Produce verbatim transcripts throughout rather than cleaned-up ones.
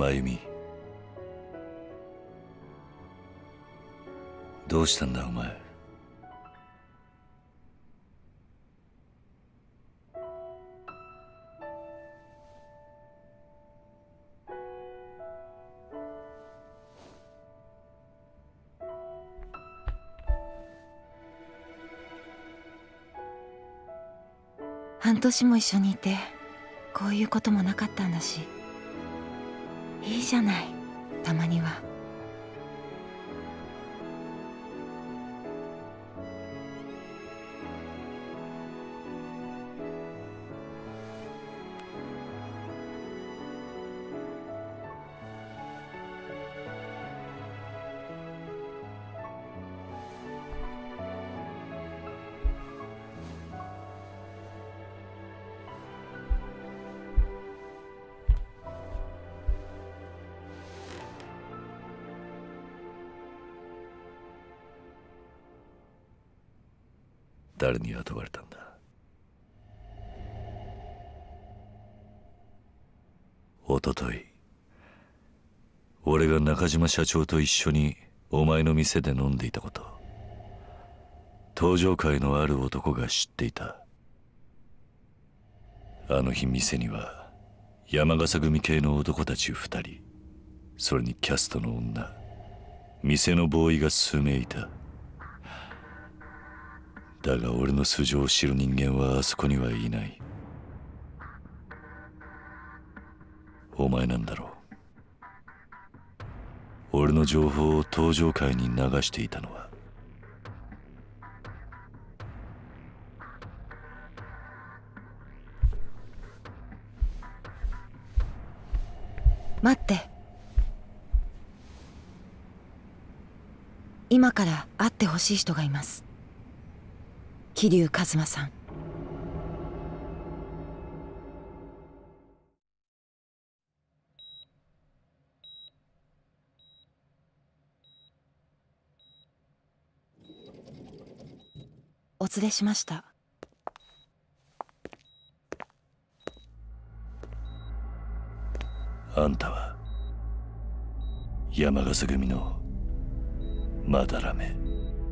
真由美、どうしたんだお前。 半年も一緒にいてこういうこともなかったんだし、いいじゃない、たまには。 誰に雇われたんだ。おととい、俺が中島社長と一緒にお前の店で飲んでいたこと、登場会のある男が知っていた。あの日店には山笠組系の男たち二人、それにキャストの女、店のボーイが数名いた。だが俺の素性を知る人間はあそこにはいない。お前なんだろう。俺の情報を登場会に流していたのは。 待って、今から会ってほしい人がいます。桐生一馬さん。お連れしました。 あんたは山笠組のまだらめ。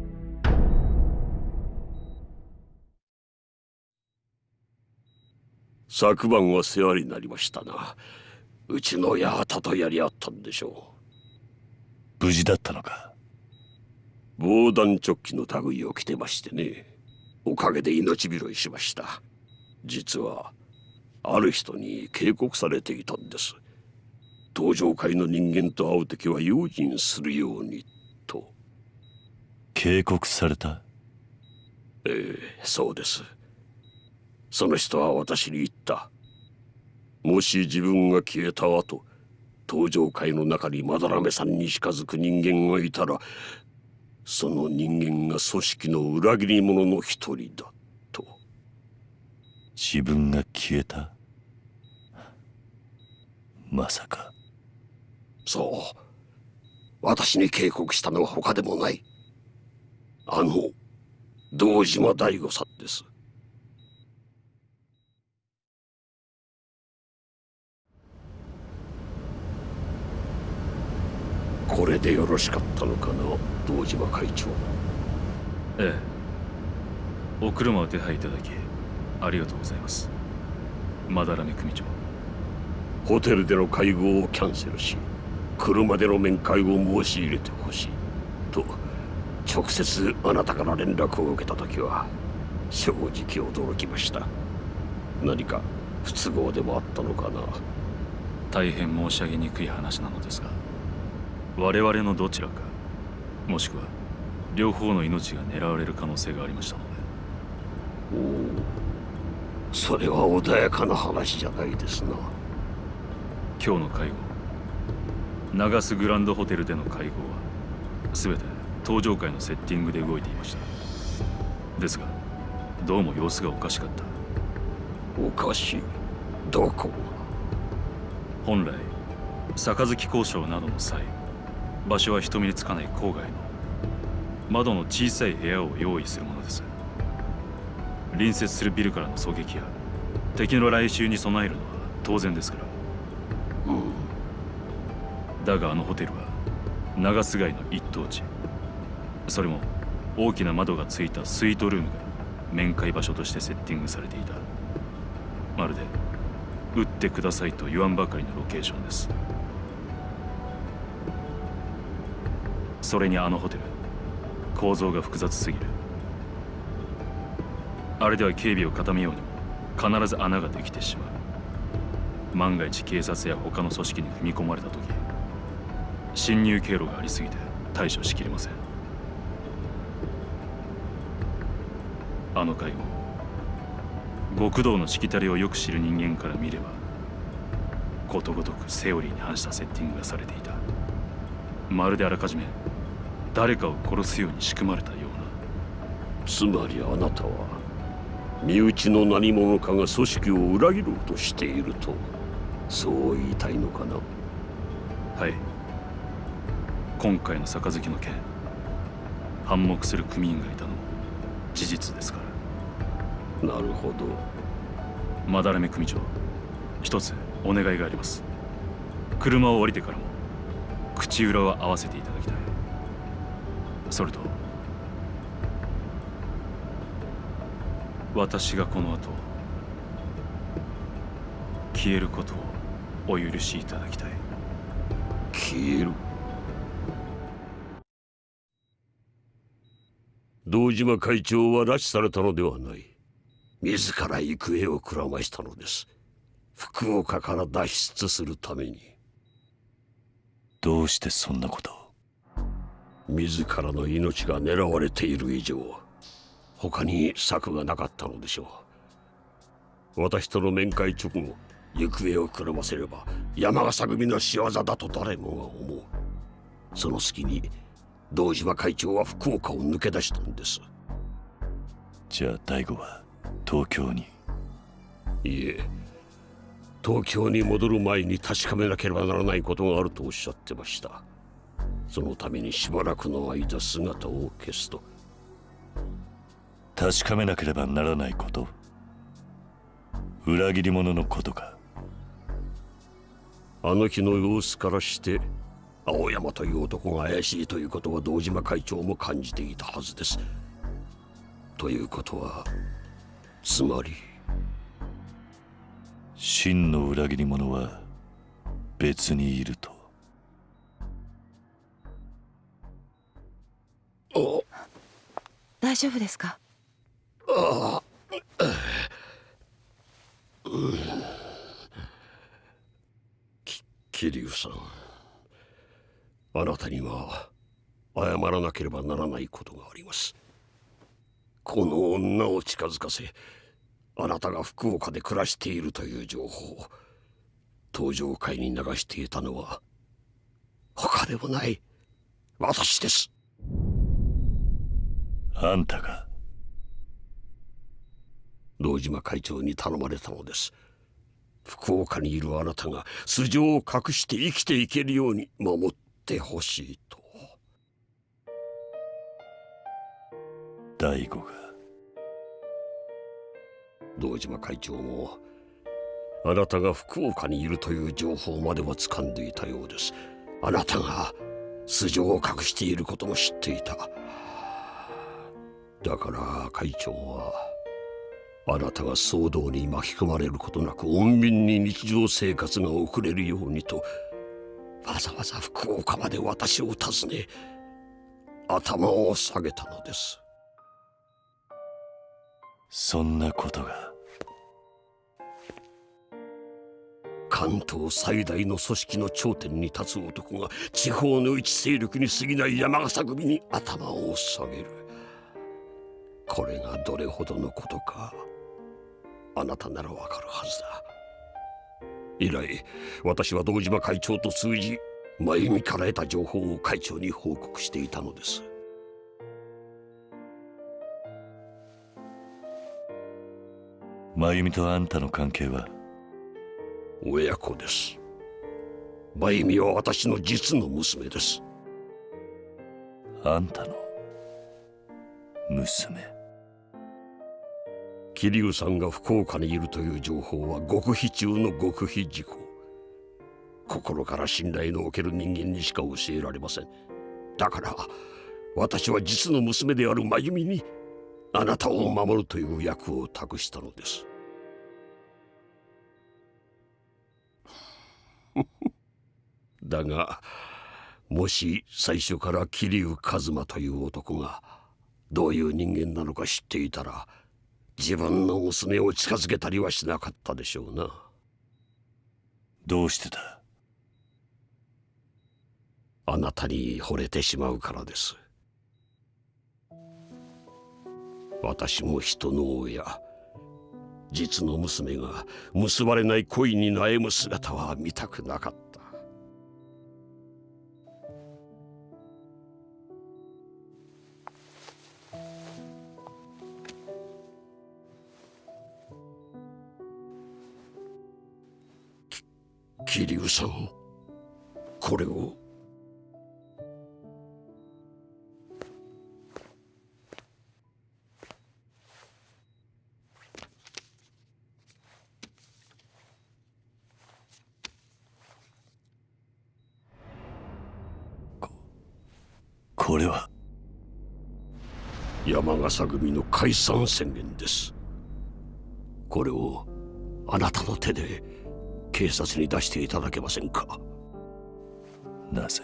昨晩は世話になりましたな。うちの八幡とやり合ったんでしょう。無事だったのか。 防弾チョッキの類を着てましてね、おかげで命拾いしました。実はある人に警告されていたんです。登場会の人間と会う時は用心するようにと。 警告された？ ええ、そうです。その人は私に言った。もし自分が消えた後、登場会の中に斑目さんに近づく人間がいたら、その人間が組織の裏切り者の一人だと。 自分が消えた？まさか。 そう。私に警告したのは他でもない。あの堂島大吾さんです。これでよろしかったのかな、堂島会長。 ええ、お車を手配いただきありがとうございます、斑目組長。 ホテルでの会合をキャンセルし、車での面会を申し入れてほしいと直接あなたから連絡を受けた時は正直驚きました。何か不都合でもあったのかな。 大変申し上げにくい話なのですが、我々のどちらか、もしくは両方の命が狙われる可能性がありましたので。 おお、それは穏やかな話じゃないですな。 今日の会合、長洲グランドホテルでの会合は全て登場会のセッティングで動いていました。ですがどうも様子がおかしかった。 おかしい？どこ？ 本来杯交渉などの際、場所は人目につかない郊外の窓の小さい部屋を用意するものです。隣接するビルからの狙撃や敵の来襲に備えるのは当然ですから。 うん、 だがあのホテルは長須街の一等地。それも大きな窓がついたスイートルームが面会場所としてセッティングされていた。まるで撃ってくださいと言わんばかりのロケーションです。それにあのホテル、構造が複雑すぎる。あれでは警備を固めようにも必ず穴ができてしまう。万が一警察や他の組織に踏み込まれた時、侵入経路がありすぎて対処しきれません。あの会合、極道のしきたりをよく知る人間から見れば、ことごとくセオリーに反したセッティングがされていた。まるであらかじめ誰かを殺すように仕組まれたような。 つまりあなたは身内の何者かが組織を裏切ろうとしていると、そう言いたいのかな。 はい。今回の杯の件、反目する組員がいたのも事実ですから。 なるほど。 まだらめ組長、一つお願いがあります。車を降りてからも口裏を合わせていただきたい。それと私がこの後消えることをお許しいただきたい。 消える？堂島会長は拉致されたのではない。自ら行方をくらましたのです。福岡から脱出するために。 どうしてそんなことを？ 自らの命が狙われている以上、他に策がなかったのでしょう。私との面会直後、行方をくらませれば山笠組の仕業だと誰もが思う。その隙に堂島会長は福岡を抜け出したんです。 じゃあ大吾は東京に？ いえ、東京に戻る前に確かめなければならないことがあるとおっしゃってました。そのためにしばらくの間姿を消すと。 確かめなければならないこと？裏切り者のことか？ あの日の様子からして青山という男が怪しいということは堂島会長も感じていたはずです。ということはつまり真の裏切り者は別にいると？ 大丈夫ですか？ ああ、うん、き桐生さん、あなたには謝らなければならないことがあります。この女を近づかせ、あなたが福岡で暮らしているという情報を東上会に流していたのは他でもない私です。 あんたが？ 堂島会長に頼まれたのです。福岡にいるあなたが素性を隠して生きていけるように守ってほしいと。 大吾が？ 堂島会長もあなたが福岡にいるという情報までは掴んでいたようです。あなたが素性を隠していることも知っていた。だから会長はあなたが騒動に巻き込まれることなく穏便に日常生活が送れるようにとわざわざ福岡まで私を訪ね頭を下げたのです。 そんなことが？ 関東最大の組織の頂点に立つ男が地方の一勢力に過ぎない山笠組に頭を下げる。これがどれほどのことかあなたならわかるはずだ。以来私は堂島会長と通じ真由美から得た情報を会長に報告していたのです。 真由美とあんたの関係は？ 親子です。真由美は私の実の娘です。 あんたの娘？ 桐生さんが福岡にいるという情報は極秘中の極秘事項。 心から信頼のおける人間にしか教えられません。だから私は実の娘である真由美にあなたを守るという役を託したのです。だがもし最初から桐生一馬という男がどういう人間なのか知っていたら、自分の娘を近づけたりはしなかったでしょうな。 どうしてだ？ あなたに惚れてしまうからです。私も人の親、実の娘が結ばれない恋に悩む姿は見たくなかった。桐生さん、これを。 ここれは山笠組の解散宣言です。これをあなたの手で警察に出していただけませんか？ なぜ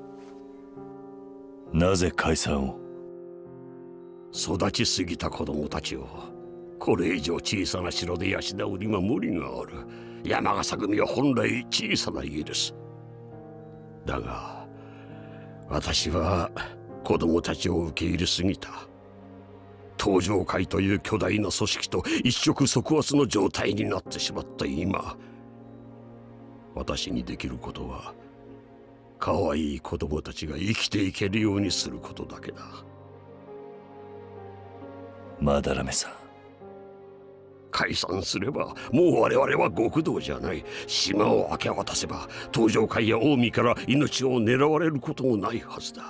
なぜ解散を？ 育ちすぎた子供たちをこれ以上小さな城で養うには無理がある。山笠組は本来小さな家です。だが私は子供たちを受け入れすぎた。東上会という巨大な組織と一触即発の状態になってしまった今、私にできることは可愛い子供たちが生きていけるようにすることだけだ。 まだらめさん、 解散すればもう我々は極道じゃない。島を明け渡せば東上会や近江から命を狙われることもないはずだ。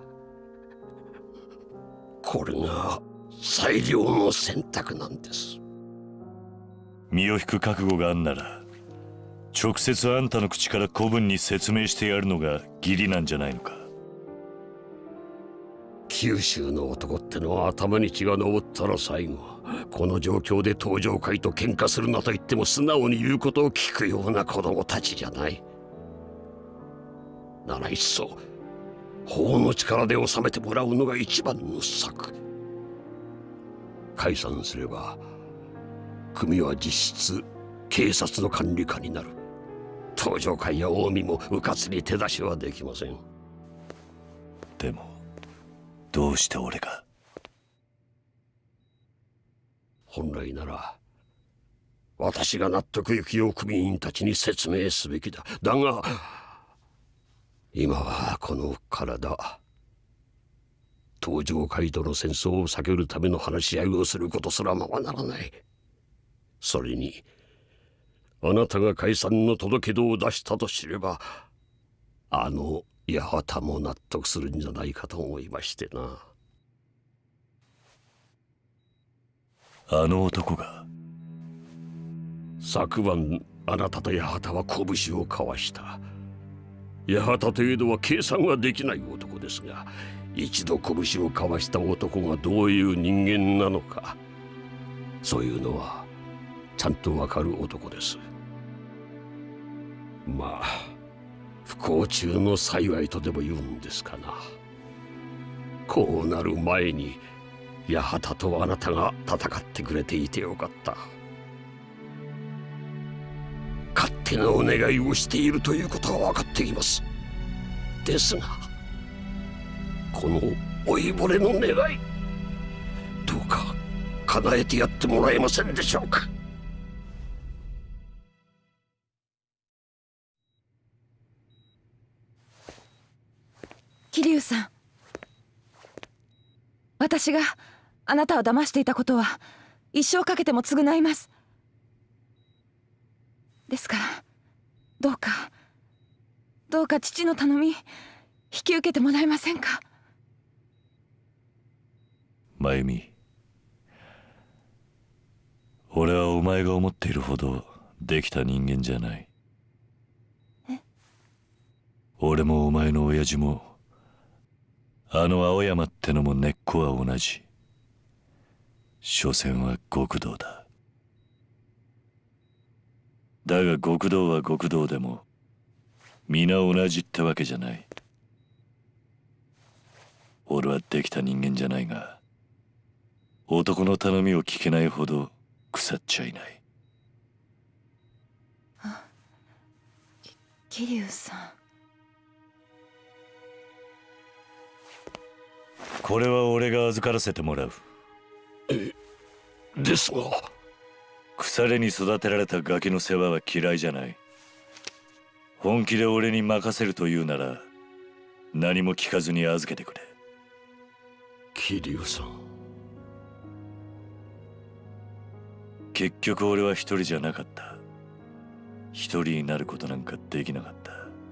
これが最良の選択なんです。 身を引く覚悟があんなら直接あんたの口から子分に説明してやるのが義理なんじゃないのか？ 九州の男ってのは頭に血が上ったら最後、この状況で東上会と喧嘩するなと言っても素直に言うことを聞くような子供たちじゃない。ならいっそ法の力で収めてもらうのが一番の策。解散すれば組は実質警察の管理下になる。東上会や近江も迂闊に手出しはできません。 でもどうして俺が？ 本来なら私が納得いくよう組員たちに説明すべきだ。だが今はこの体、東上会との戦争を避けるための話し合いをすることすらままならない。それにあなたが解散の届け出を出したと知れば、あの八幡も納得するんじゃないかと思いましてな。 あの男が？ 昨晩あなたと八幡は拳を交わした。八幡というのは計算ができない男ですが、一度拳を交わした男がどういう人間なのか、そういうのはちゃんとわかる男です。まあ不幸中の幸いとでも言うんですかな。こうなる前に八幡とあなたが戦ってくれていてよかった。勝手なお願いをしているということは分かっています。ですがこの老いぼれの願い、どうか叶えてやってもらえませんでしょうか。 桐生さん、私があなたを騙していたことは一生かけても償います。ですからどうかどうか父の頼み引き受けてもらえませんか？ 真由美、俺はお前が思っているほどできた人間じゃない。 え？ 俺もお前の親父もあの青山ってのも根っこは同じ。所詮は極道だ。だが極道は極道でも皆同じってわけじゃない。俺はできた人間じゃないが、男の頼みを聞けないほど腐っちゃいない。 あ、桐生さん。 これは俺が預からせてもらう。 え、ですが。 腐れに育てられたガキの世話は嫌いじゃない。本気で俺に任せるというなら何も聞かずに預けてくれ。 桐生さん。 結局俺は一人じゃなかった。一人になることなんかできなかった。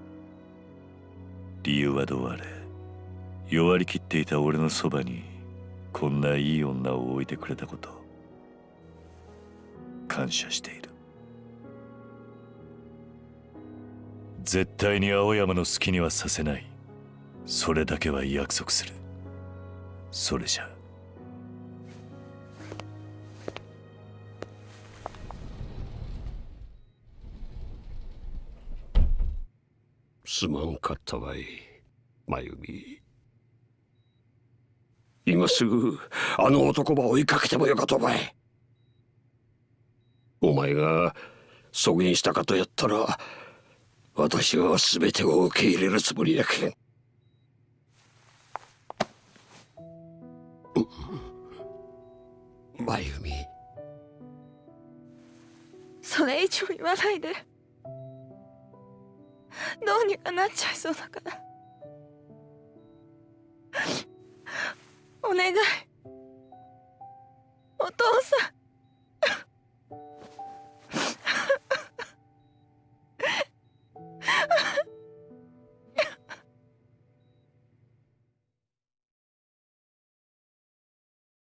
理由はどうあれ、弱りきっていた俺のそばにこんないい女を置いてくれたこと、感謝している。絶対に青山の好きにはさせない。それだけは約束する。それじゃ。 すまんかったわい、真由美。今すぐあの男ば追いかけてもよかとばい。お前がそげんしたかとやったら私は全てを受け入れるつもりやけん。真由美、 それ以上言わないで。どうにかなっちゃいそうだから。お願い。